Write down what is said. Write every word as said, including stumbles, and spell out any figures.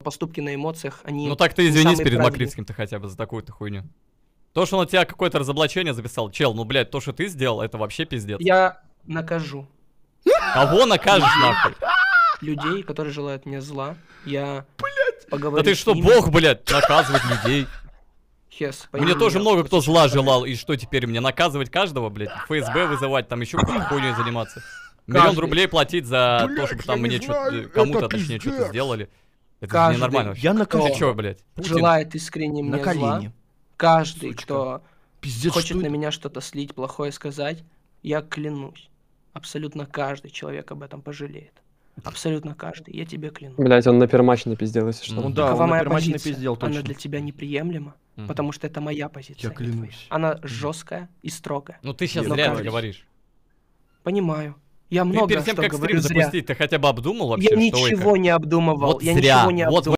поступки на эмоциях, они... Ну так ты извинись перед правильные. Макритским-то хотя бы за такую-то хуйню. То, что он на тебя какое-то разоблачение записал, чел, ну, блядь, то, что ты сделал, это вообще пиздец. Я накажу. Кого накажешь, нахуй? Людей, которые желают мне зла, я Блядь. поговорю Да ты с что, ними. бог, блядь, наказывать людей? Хес, Мне тоже меня, много кто зла человек. желал, и что теперь, мне наказывать каждого, блядь, ФСБ вызывать, там еще какой-то хуйней заниматься? Каждый. Миллион рублей платить за Блядь, то, чтобы там я не мне что-то, знаю, кому-то, это точнее, что-то пиздец. сделали. Это же Каждый. ненормально вообще. Я накажу. Ты чё, блядь? Путин? Желает искренне На мне зла. колени. Каждый, Сучка. кто Пиздец, хочет что на это? меня что-то слить, плохое сказать, я клянусь. Абсолютно каждый человек об этом пожалеет. Абсолютно каждый, я тебе клянусь. Блять, он на пермаче напиздел, если что. Ну да, Какова он на моя пермаче позиция? напиздел, Она точно. для тебя неприемлема, Мгм. потому что это моя Я позиция. а не твоя. клянусь. Она жесткая и строгая. Ну ты сейчас Я зря это накажусь. говоришь. Понимаю. Я Ты много перед тем, что как стрим говорю зря. запустить, ты хотя бы обдумал вообще, Я что и ничего как? не обдумывал. Вот я зря. ничего не Вот обдумывал.